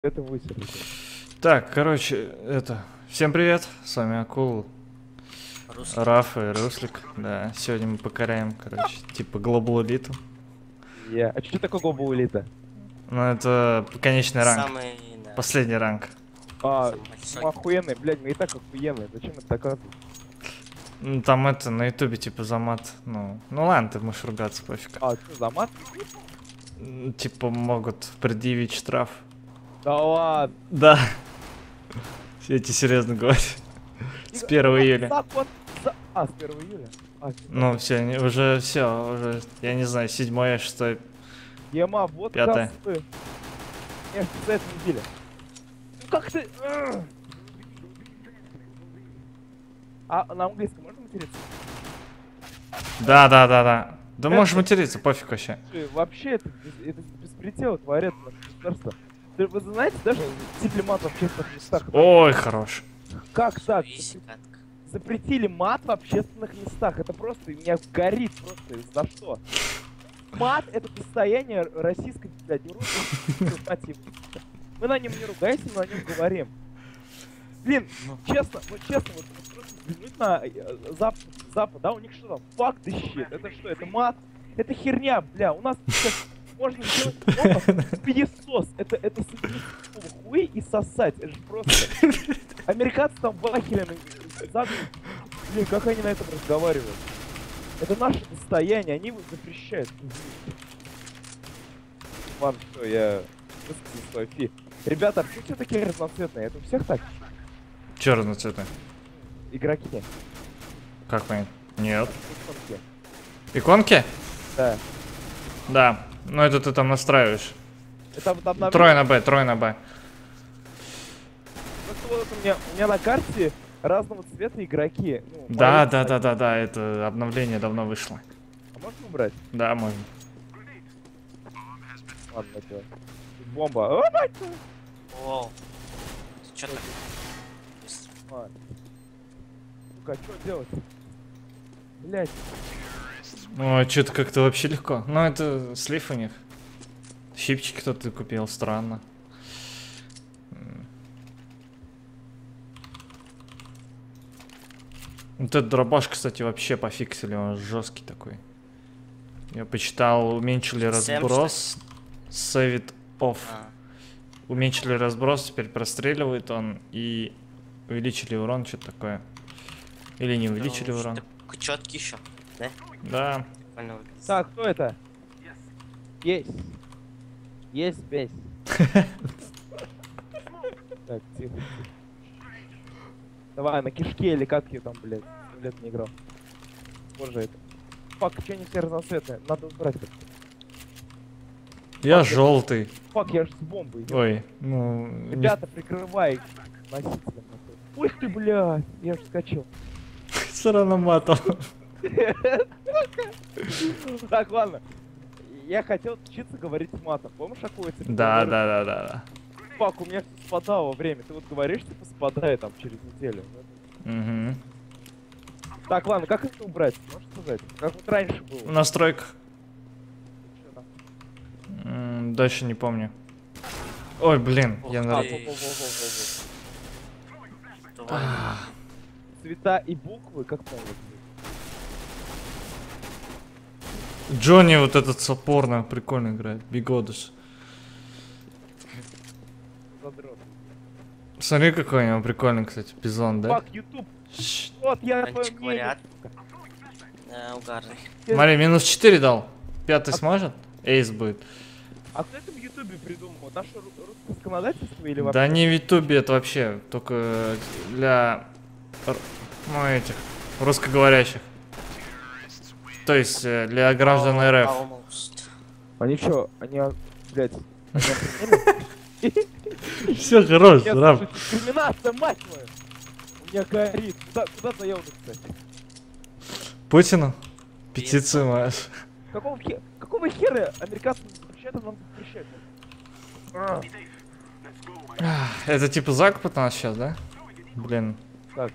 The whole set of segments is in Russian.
Это высерли. Так, короче, это... Всем привет, с вами Акул, Раф и Руслик. Да, сегодня мы покоряем, короче, типа глобал элиту. А что такое Global Elite? Ну, это конечный ранг, Самый, да, последний ранг. А, самый мы высокий. охуенные, блядь, мы и так охуенные. Зачем это доказывать? Ну, там это, на ютубе, типа, за мат. Ну ладно, ты можешь ругаться, пофиг. А, что, за мат? Типа, могут предъявить штраф. Да ладно. Да. Я тебе серьезно говорю. С 1 июля. А, с 1 июля? А, Ну, все, уже, я не знаю, 7-е, 6-е. Ема, вот 5-е. козлы. Нет, за это неделя. Ну как ты? А на английском можно материться? Да. Да можешь материться, пофиг вообще. Вообще, это беспредел творят наше государство. Вы знаете, даже запретили мат в общественных местах. Ой, хорош. Как так? Весь катка. Запретили мат в общественных местах. Это просто меня горит просто. За что? Мат — это достояние российской, блядь, русской. Мы на нем не ругаемся, мы о нем говорим. Блин, честно, вот просто взглянуть на Запад, да, у них что там? Fuck the shit. Это что, это мат? Это херня, бля, у нас сейчас можно сделать пылесос. Это соединить хуй и сосать. Это же просто... Американцы там вахелями задают. Блин, как они на этом разговаривают? Это наше достояние, они его запрещают. Ладно, все, я высказал свою фи. Ребята, почему все такие разноцветные? Это у всех так? Че разноцветные? Игроки. Как понять? Нет. Иконки. Иконки? Да. Да. Ну это ты там настраиваешь. Это вот обновление. Трое на Б. Просто вот у меня на карте разного цвета игроки. Ну, Да, мои- это обновление давно вышло. А можно убрать? Да, можно. Ладно, это... Бомба. О, мать твою! Воу. Ты чё так быстро? Ладно. Ну-ка, что делать? Блять. Ну, что-то как-то вообще легко. Ну, это слив у них. Щипчики кто-то купил, странно. Вот этот дробаш, кстати, вообще пофиксили, он жесткий такой. Я почитал, уменьшили Сэм, разброс. Save it off. А, Уменьшили разброс, теперь простреливает он и увеличили урон, что-то такое. Или не увеличили урон. такой чёткий еще, да? Да. Прикольно выглядит. Так, кто это? Есть. Есть бесь. Так, тихо. Давай, на кишке или как ее там, блядь. 7 лет не играл. Боже, это. Фак, что они все разноцветные? Надо убрать это. Я желтый. Фак, я же с бомбой. Ой, ну... Ребята, прикрывай носителем. Ой ты, блядь, я же скачал. Все равно матом. Так, ладно. Я хотел учиться говорить с матом. Помнишь, какой это? Да. Фак, у меня всё спадало время. Ты вот говоришь, типа, спадает там через неделю. Угу. Так, ладно, как это убрать? Можешь сказать? Как вот раньше было? В настройках. Чё там? Дальше не помню. Ой, блин, Ух я ты. на... Во-во-во-во-во-во. Давай. Цвета и буквы, как правильно? Джонни вот этот сапорно прикольно играет. Бигодус. Задрот. Смотри, какой у него прикольный, кстати, бизон, да? Фак, YouTube. Вот я твое Мальчик мнение. вариант. Да, угарный. Смотри, минус 4 дал. Пятый А- сможет? Эйс будет. А кто это в Ютубе придумал? Наше русское законодательство или вообще? Да не в ютубе, это вообще только для... Ну, этих, русскоговорящих. То есть для граждан РФ. Almost. Они что, блядь, они охренели? Все, хорош, Нет, Раф. слушай, дискриминация, мать твою! У меня горит. Куда заявлено, кстати? Путину? Петицию можешь. Какого хера американцы запрещают, а нам запрещают? Это типа закупа у нас сейчас, да? Блин. Так,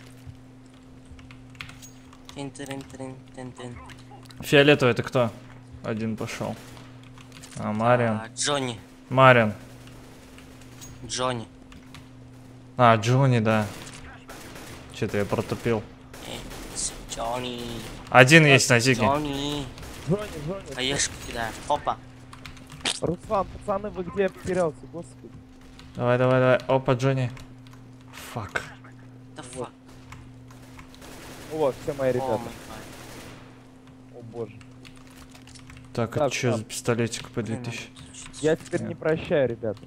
Тин-тин-тин-тин-тин. Фиолетовый это кто? Один пошел. А, Мариан. Джонни. Мариан. Джонни. А, Джонни, да. Что-то я протупил. Джонни. Один есть на зиге. Джонни. Джонни. Хаешку кидаю. Опа. Руслан, пацаны, вы где потерялся, господи? Давай, давай, давай. Опа, Джонни. Фак. Да фак. Вот, все мои О ребята. май гад. О боже. Так, Так, это что так. за пистолетик по 2000? Я теперь не прощаю, ребята.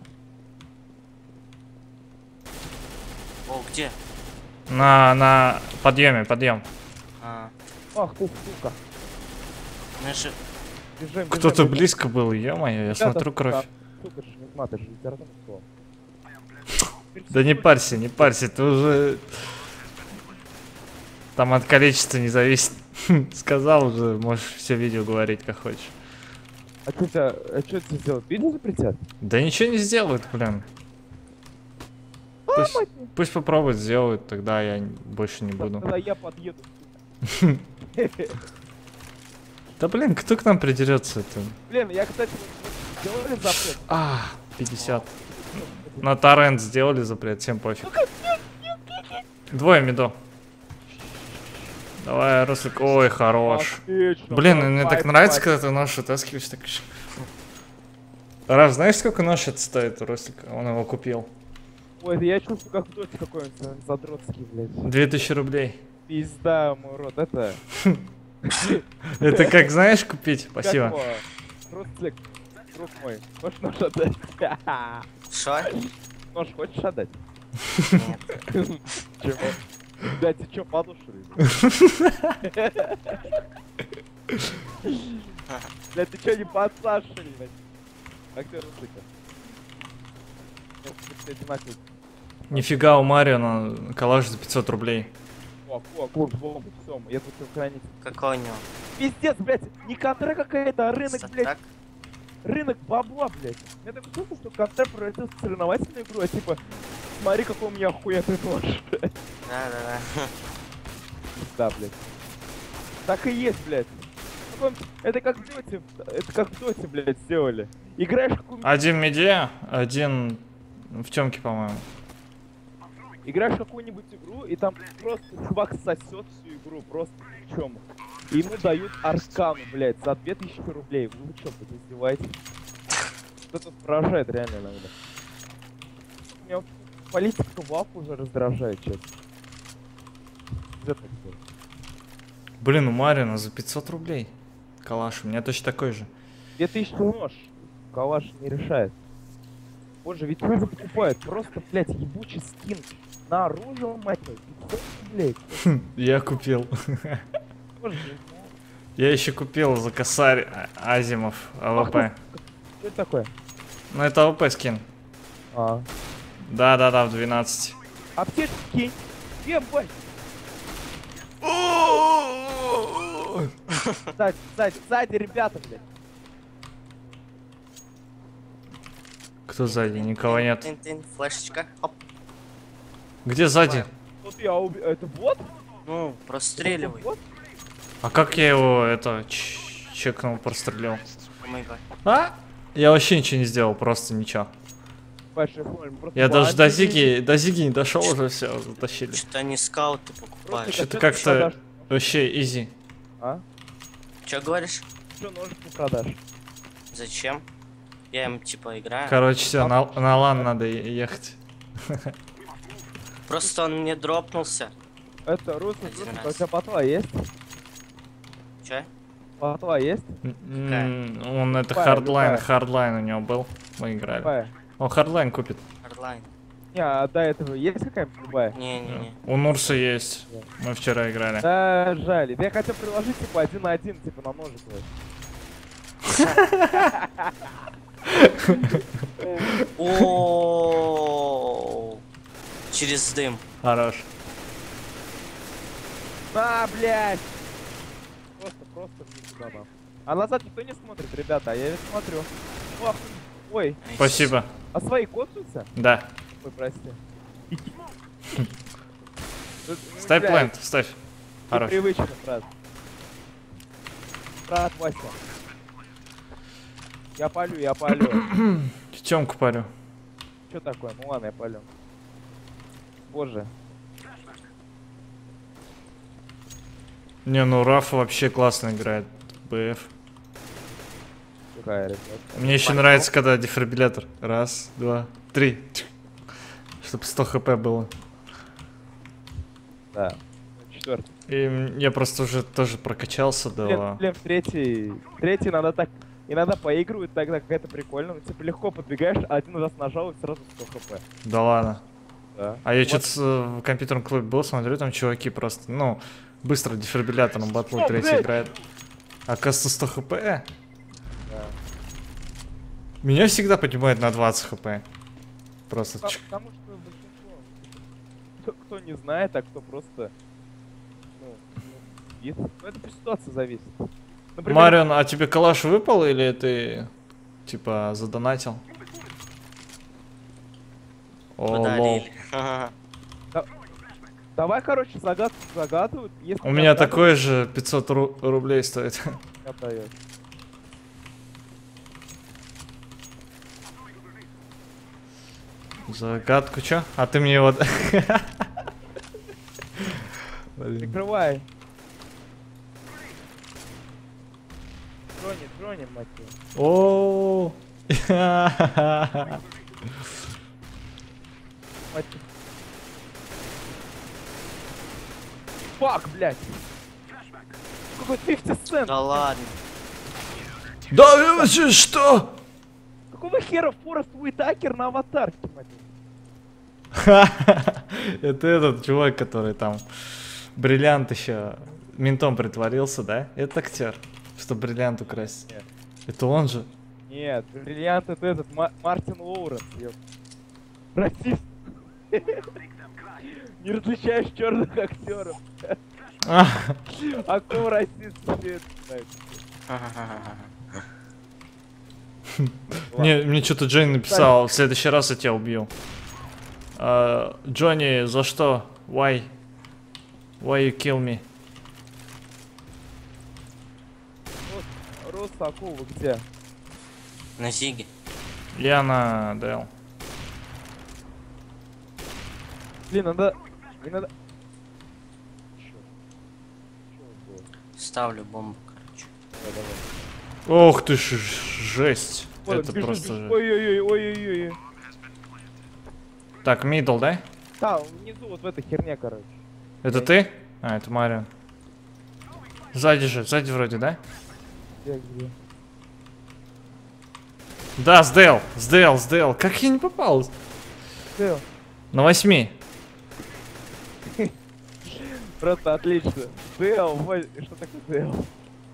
О, где? На подъеме, подъем. А, Ах, сука. мы же... Бежим, Кто-то бежим. близко был, ё-моё, я Ребята, смотрю кровь. сука, Сука, же не ты же литературное слово. Да не парься, не парься, ты уже... Там от количества не зависит. Сказал уже, можешь все видео говорить, как хочешь. А что это сделать? Видео запретят? Да ничего не сделают, блин. Пусть попробуют, сделают, тогда я больше не буду. Тогда я подъеду. Да блин, кто к нам придерется-то? Блин, я, кстати, сделали запрет. 50. На торрент сделали запрет, всем пофиг. Двое мидо. Давай, Руслик. Ой, хорош. Отлично, Блин, мне так давай, нравится, давай. когда ты нож вытаскиваешь. Так... Раф, знаешь, сколько нож это стоит, Руслик? Он его купил. Ой, я чувствую, как в доте какой-нибудь задротский, блядь. 2000 рублей. Пизда, мой рот, это... Это как, знаешь, купить? Как Спасибо. его? Рослик, друг мой, хочешь нож отдать? Шо? Нож хочешь отдать? Нет. Чего? Блядь, ты чё, подушили? Блядь, ты чё не подсашивали, блядь? Как ты, Руслика? Нет, одинаковый. Нифига, у Марио на коллаж за 500 рублей. Курс, бомбу, всё, я тут хранить. Какой у него? Пиздец, блядь, не контра какая-то, а рынок, блядь. Так? Рынок бабла, блядь. Я так чувствую, что контра превратился в соревновательную игру, а типа, смотри, какой у меня охуенный нож. Да. Да, блядь. Так и есть, блядь. Это как в доте, блядь, сделали. Играешь какую-нибудь... Один в меде, один в темке, по-моему. Играешь какую-нибудь игру, и там просто чувак сосет всю игру, просто ни в чем. И ему дают аркану, блядь, за 2000 рублей. Вы что, издеваетесь? Это поражает реально иногда. Меня вообще политика ВАФ уже раздражает, честно. Это такое. Блин, у Марио за 500 рублей. Калаш, у меня точно такой же. 2000 нож. Калаш не решает. Боже, ведь люди покупают просто, блядь, ебучий скин на оружие, мать твою. 500 рублей. Я купил. Боже, Я еще купил за косарь Азимов АВП. что это такое? Ну это АВП скин. Да, в 12. Аптечку кинь. Ебать. Сзади, ребята, блядь. Кто сзади? Никого нет. Тын-тын, флешечка. Оп. Где сзади? Тут я убил. Это бот? Ну, простреливай. Бот? А как я его это чекнул, прострелил? О май гад. А? Я вообще ничего не сделал, просто ничего. Большой флор, просто Я даже до бандиты. Зиги не дошел, уже все затащили. Что-то они скауты покупают. Просто Что-то ты как-то продашь? вообще изи. А? Че говоришь? Что ножик не продашь? Зачем? Я им типа играю. Короче, все, на лан надо ехать. Просто он мне дропнулся. Это, Руслан, Один у раз. тебя патла есть? Че? Патла есть? Он это Любая, хардлайн, любая. хардлайн у него был. Мы играли. Любая. Он хардлайн купит. Hardline. Не, а до этого есть какая-нибудь любая? Не-не-не. У Нурса есть. Мы вчера играли. Да, жаль. Я хотел приложить, типа, 1 на 1, типа, на ножик. О, через дым. Хорош. На, блядь! Просто никуда нам. А назад никто не смотрит, ребята, а я ведь смотрю. Ох, ой, Спасибо. а свои коцаются? Да. Ой, прости. Ставь плент, ставь. Хорош. Привычно, брат. Брат, Вася. Я палю. Темку парю. что такое? Ну ладно, я полем. Боже. Не, ну Раф вообще классно играет. БФ. Какая, ребят. Мне еще нравится, когда дефибриллятор. Раз, два, три. Чтобы 100 хп было. Да. Четвертый. И я просто уже тоже прокачался до... Блин, третий надо так... Иногда поигрывают тогда, как это прикольно. Ну, типа легко подбегаешь, а один раз нажал и сразу 100 хп. Да ладно. Да. А я Вот. что-то в компьютерном клубе был, смотрю, там чуваки просто, ну, быстро дефибриллятором батл О, третий блядь! играет. Оказывается, 100 хп. Да. Меня всегда поднимает на 20 хп. Просто чик. Потому что большинство... Кто не знает, а кто просто... Ну, видит. Ну, это по ситуации зависит. Например, Марион, а тебе калаш выпал или ты, типа, задонатил? О, лол. Подарили. Ха-ха. давай, короче, загадку загадывают. Если У меня отгадывают, такой же 500 рублей стоит. отдает. Загадку, чё? А ты мне вот... Прикрывай. Дроним, мать его. О, Мать его. Фак, блядь. Какой 50 цент. Да ладно. да, что? Какого хера Форест Уитакер на аватарке, мать его? Это этот чувак, который там бриллиант еще ментом притворился, да? Это актер, что бриллиант украсть. Нет. Это он же. Нет, бриллиант это этот, Мартин Лоуренс, ёп. Расист. Не различаешь черных актеров. А, А кого расист все это знает? мне что-то Джейн написал, в следующий раз я тебя убью. Джонни, за что? Why? Why you kill me? Рос Акул, вы где? На Зиге. Я на Дэл. Блин, надо... Не надо... Чё? Чё было? Ставлю бомбу, короче. Да, давай. Ох ты ж, жесть. Ой, Это бежит, просто... бежит. Ой-ой-ой. Так, мидл, да? Да, внизу вот в этой херне, короче. Это ты? А, это Марион. Сзади же, сзади вроде, да? Где? Да, сдэл. Как я не попал? Дэл. На 8. Просто отлично. Дэл, что такое Дэл?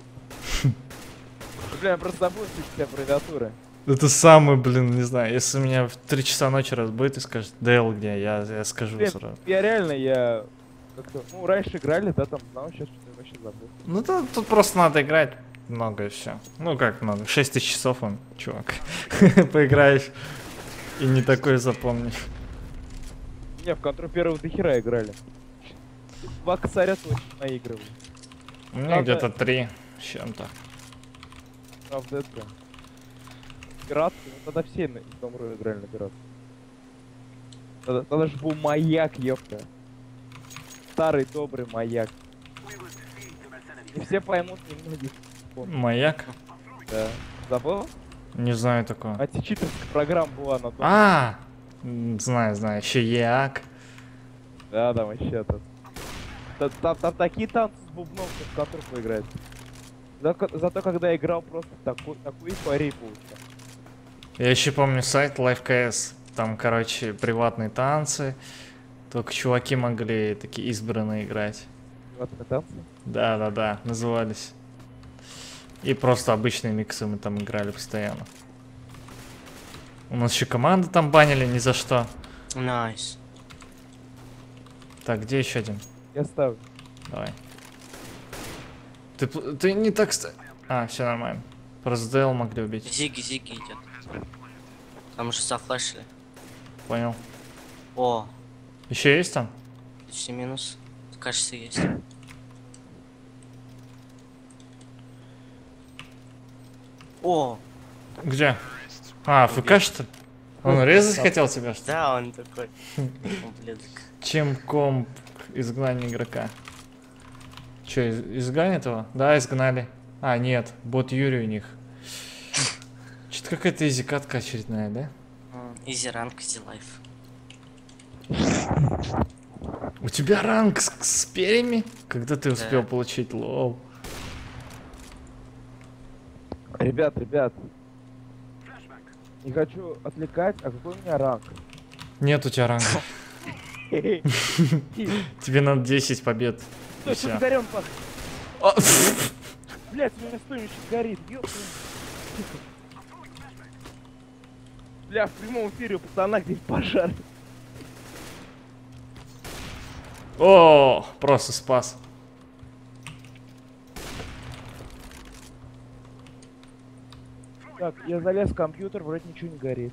Бля, я просто забыл все аббревиатуры. Это самый, блин, не знаю, если меня в 3 часа ночи разбудит и скажет, Дэл где, я скажу Блин, сразу. я реально, как-то, ну, раньше играли, да, там, знал, сейчас что-то вообще забыл. Ну, тут просто надо играть много и все. Ну, как много, 6000 часов он, чувак. Поиграешь и не такое запомнишь. Не, в контру первого до хера играли. 2 косаря точно наигрывали. У меня Правда- где-то 3 с чем-то. Правда, это... Пиратки, ну тогда все на Домру играли на пиратки. Тогда же был маяк, ёпта. Старый добрый маяк. И все поймут немногих. Маяк? Да. Забыл? Не знаю такого. Античитерская программа была на том. Знаю, еще Як. Да, там вообще тут. Там такие танцы с бубном, что в контру поиграть. Зато когда я играл, просто такую эйфорию получил. Я еще помню сайт LiveKS. Там, короче, приватные танцы. Только чуваки могли такие избранные играть. Приватные танцы? Да, назывались. И просто обычные миксы мы там играли постоянно. У нас еще команды там банили ни за что. Найс. Так, где еще один? Я ставлю. Давай. Ты не так... все нормально. Просто Дэл могли убить. Зиги идет. Там же зафлешили. Понял. О, Еще есть там? почти минус. Кажется, есть. О, Где? ФК что ли? Он резать хотел тебя, что ли? Да, он такой. Ублюдок. Чем комп изгнание игрока? Че, изгонят его? Да, изгнали. А, нет, бот Юрий у них. Что-то какая-то изи катка очередная, да? Изи ранг, изи лайф. У тебя ранг с перьями? Когда ты успел Да. получить лол? Ребят, не хочу отвлекать, а какой у меня ранг? Нет у тебя ранга. Тебе надо 10 побед. И Стой, всё. что горем, пах. О, Блять, у меня стоимость горит, ёпта. Бля, в прямом эфире у пацана где пожар. О, просто спас. Так, я залез в компьютер, вроде ничего не горит.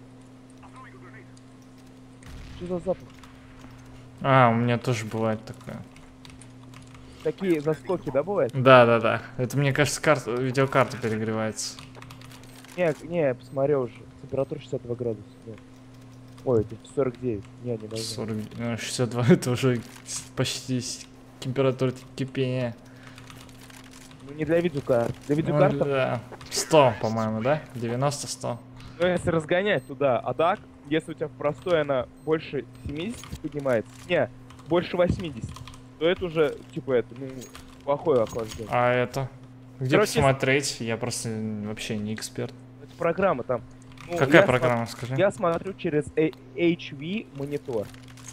Что за запах? А, у меня тоже бывает такое. Такие заскоки, да, бывает? Да. Это, мне кажется, видеокарта перегревается. Не, я посмотрел уже. Температура 62 градуса. Да. Ой, это 49. Не должно. 62 это уже почти температура кипения. Ну не для видеокарт. Для Ну, видеокарт, да. 100, по-моему, да? 90-100. ну если разгонять туда, а так, если у тебя в простой она больше 70 поднимается, не, больше 80, то это уже, типа, это, ну, плохое охлаждение. А это? Где Короче, посмотреть? Я просто вообще не эксперт. Это программа там. Ну, Какая я программа, скажи? Я смотрю через HV монитор.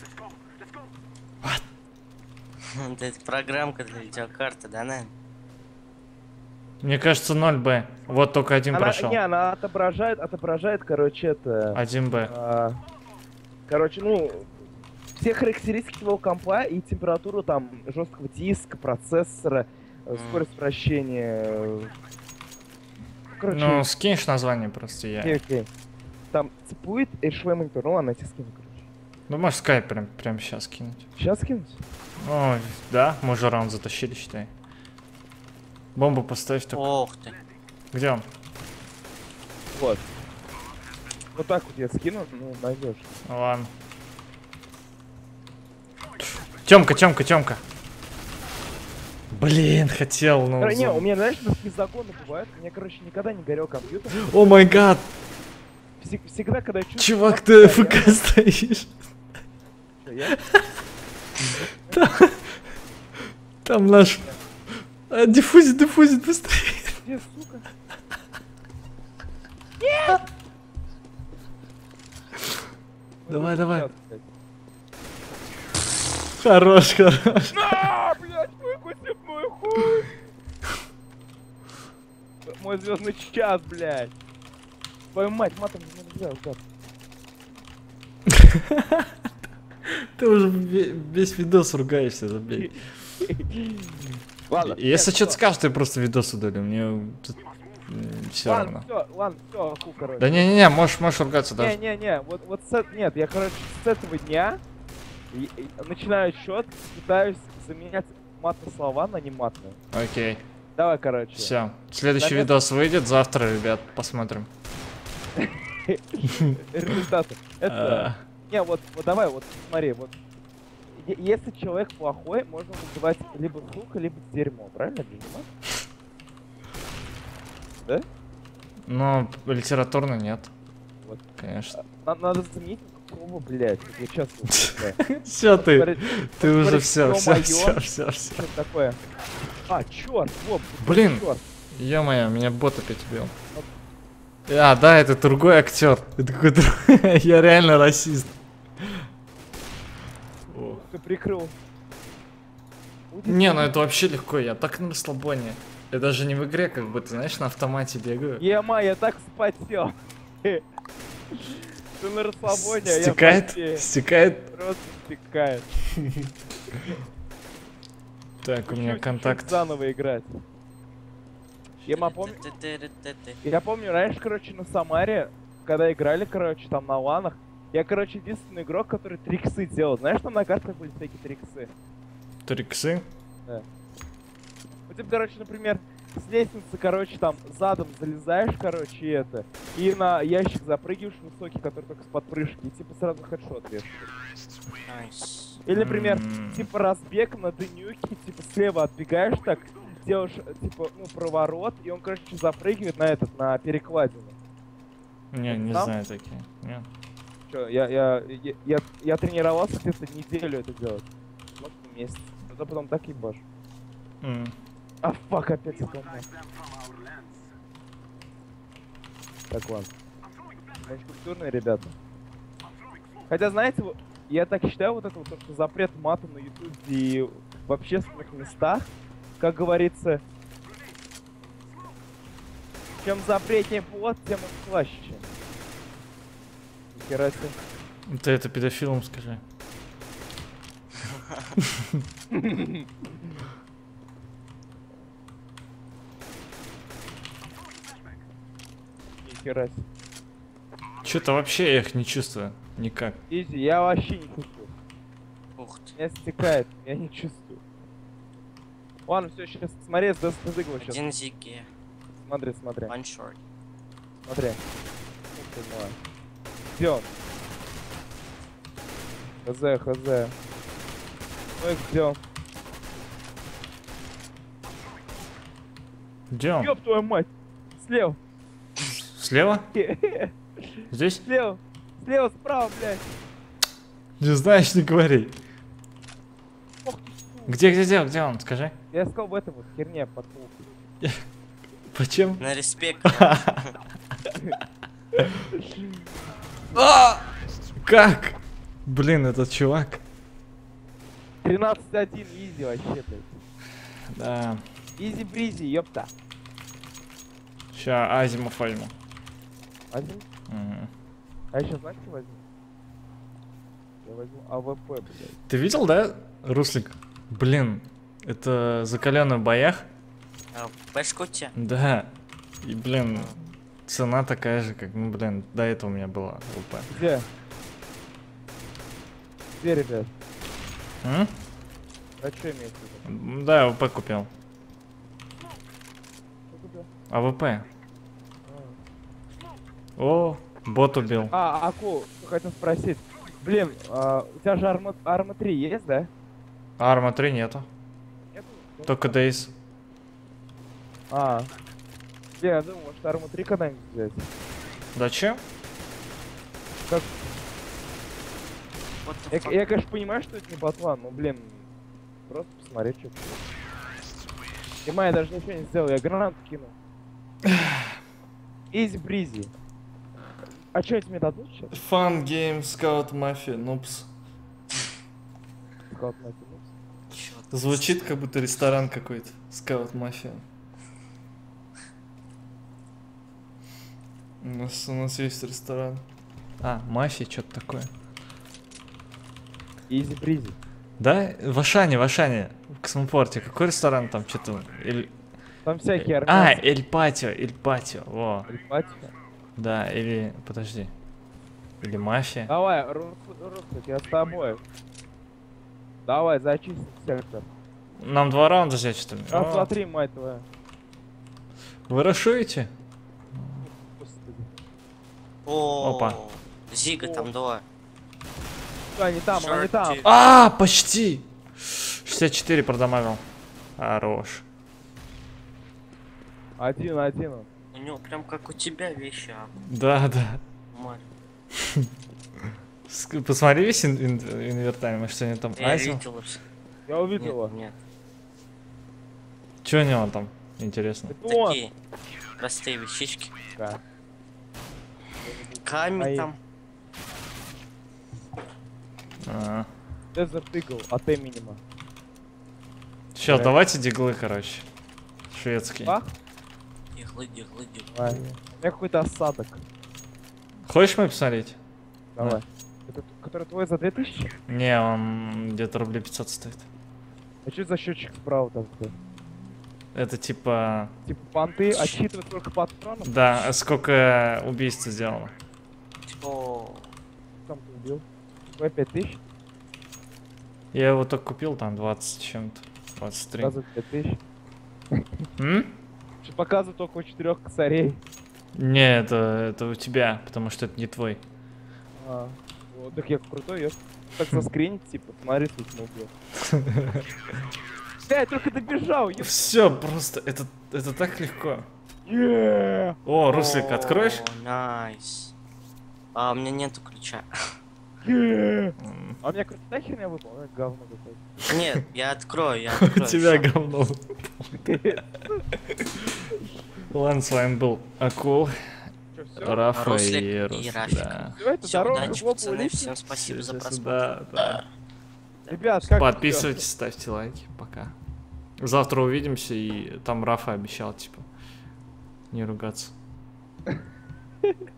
Это программка для видеокарты, да, наверное? Мне кажется, 0Б. Вот только один прошел. Она отображает, короче, это... 1Б. Короче, ну, все характеристики твоего компа и температуру там жесткого диска, процессора, скорость вращения. Короче, Ну, скинешь название просто я. окей. Там цепует HV монитор. Ну ладно, я тебе скину, короче. Ну, можешь скайп прям сейчас кинуть. Сейчас скинуть? Ну, да, мы же раунд затащили, считай. Бомбу поставь только. Ох ты. Где он? Вот. Вот так вот я скину, ну, найдешь. Ну, ладно. Тёмка. Блин, хотел, ну... Не, у меня, знаешь, такие законы бывают. У меня, короче, никогда не горел компьютер. О май гад! Всегда, когда я чувствую... Чувак, ты АФК стоишь. Чё, я? Там наш... Диффузит быстрее. Где, сука? Давай. Сейчас, блядь. Хорош. На, блядь, выкусит мой хуй! Мой звездный час, блядь. Твою мать, матом не нельзя, угад. Ты уже весь видос ругаешься, забей. Ладно. Если что-то скажешь, ты просто видос удали. Мне все равно. Ладно, все, аху, короче. Да не, можешь ругаться даже. Не, вот нет, я, короче, с этого дня начинаю счет, пытаюсь заменять матные слова на нематные. Окей. Давай, короче. Все. Следующий Замес- видос выйдет завтра, ребят. Посмотрим. Результаты. Это... Не, вот давай, вот смотри, вот. Если человек плохой, можно называть либо сука, либо дерьмо, правильно, Дима? Да? Но литературно нет. Вот. Конечно. Надо заменить какого, блядь, я сейчас... Все, ты уже все. Что такое? А, черт, вот. Блин. Чёрт. Ё-моё, меня бот опять убил. А, да, это другой актер. Это какой-то... Я реально расист. Ты прикрыл. Не, ну это вообще легко, я так на расслабоне. Я даже не в игре, как бы, ты знаешь, на автомате бегаю. Ема, я так вспотел. Ты на расслабоне, а я Стекает? потею. Стекает? Просто стекает. Так, у меня Чуть-чуть контакт. заново играть. Я помню, раньше, короче, на Самаре, когда играли, короче, там на ланах, я, короче, единственный игрок, который триксы делал. Знаешь, там на картах были всякие триксы? Триксы? Да. Ну, типа, короче, например, с лестницы, короче, там задом залезаешь, короче, и на ящик запрыгиваешь высокий, который только с подпрыжки, и типа сразу хедшот вешаешь. Найс. Или, например, М. типа разбег на дынюке, типа слева отбегаешь так, делаешь, типа, ну, проворот, и он, короче, запрыгивает на перекладину. Не Там? знаю такие. Нет. Чё, я тренировался где-то неделю это делать. Может, месяц. А потом так ебашь. М. А, фак, опять это. Так, ладно. Мы же культурные ребята. Хотя, знаете, вот, я так считаю, вот это вот, то, что запрет мата на ютубе и в общественных местах, как говорится, чем запретнее плод, тем он слаще. Нихера себе. Ты это педофилам скажи. Нихера себе. Что-то вообще я их не чувствую. Никак. Изи, я вообще не чувствую. Ух ты. Меня стекает, я не чувствую. Ладно, все, сейчас смотри, с дозыгла сейчас. Один зиги. Смотри, смотри, One short. смотри. Все. Хз. Ну и где он? Где он? Ёб твою мать! Слева! Слева? Здесь? Слева! Слева, справа, блядь! Не знаешь, не говори. Ох ты, сука. Где он? Скажи. Я сказал в этом вот херне под полкой. Почем? На респект. Как? Блин, этот чувак. 13-1, изи вообще, блядь. Да. Изи-бризи, ёпта. Ща Азимов возьму. Возьму? Мгм. А я сейчас знаешь, что возьму? Я возьму АВП, блядь. Ты видел, да, Руслик? Блин, это закаленный в боях. Пешка у тебя? Да. И, блин, цена такая же, как, ну, блин, до этого у меня была ВП. Где? Где, ребят? М? А что имеется в виду? Да, ВП купил. Что купил? АВП. О, бот убил. Аку, хотел спросить. Блин, у тебя же арма 3 есть, да? Арма 3 нету. Нету? Только Дейс. Блин, я думал, может арму 3 когда-нибудь взять. Да че? Как? What the fuck? Я, конечно, понимаю, что это не ботван, но, блин, просто посмотреть, что. Дима, я даже ничего не сделал, я гранату кинул. Изи-бризи. А что эти мне дадут сейчас? Fun game, Scout Mafia, нупс. Скаут Мати, ну. Чё ты? Звучит как будто ресторан какой-то. Scout Mafia. У нас есть ресторан. Мафия, что-то такое. Изи-бризи. Да? В Ашане, в Космопорте. Какой ресторан там, что-то? Там всякие армянские. Эль Патио, во. Патика. Да, или, подожди. Или Мафия. Давай, Руслик, я с тобой. Давай, зачистим сектор. Нам 2 раунда взять, что ли? Раз, О, два, три, мать твоя. Вы рашуете? Господи. О, Опа. Зига там 2. Что, они там, они там. Шорти. Почти! 64 продамажил. Хорош. Один он. У него прям как у тебя вещи, Да. Марь. Посмотри весь инвертарь, может, они там Я Азио? видел их. Я увидел его. Нет, Че у него там? Интересно. Это он. такие простые вещички. Да. Ками Мои. там. Desert Eagle от Эминема. Сейчас, Да. давайте диглы, короче. Шведский. Бах. Диглы. Давай. У меня какой-то осадок. Хочешь мой посмотреть? Давай. Это который твой за 2000? Не, он где-то рублей 500 стоит. А что за счетчик справа такой? Это типа... Типа понты отсчитывают сколько патронов? Да, сколько убийств сделано. О, Там ты убил? Твой 5000? Я его только купил, там 20 с чем-то. 23. Раза 5000. М? Что показывают только у 4 косарей. Не, это у тебя, потому что это не твой. А, вот, так я крутой, я так заскринить, типа, смотри, тут мог. Бля, я только добежал, Все, просто это так легко. Yeah! О, Руслик, откроешь? О, найс. А, у меня нету ключа. Yeah! А у меня крутая херня выпала, говно какое-то. Нет, я открою, У тебя всё. говно. Ладно, с вами был Акул, Чё, всё? Рафа Руслик и и Руслик. Рафик. Да. Всё, это Всё, дорога удачи, в оба пацаны, улицы. всем спасибо за Всё, просмотр. Да, да. Ребят, как Подписывайтесь, ставьте лайки. Пока. Завтра увидимся, и там Рафа обещал, типа, не ругаться. всё?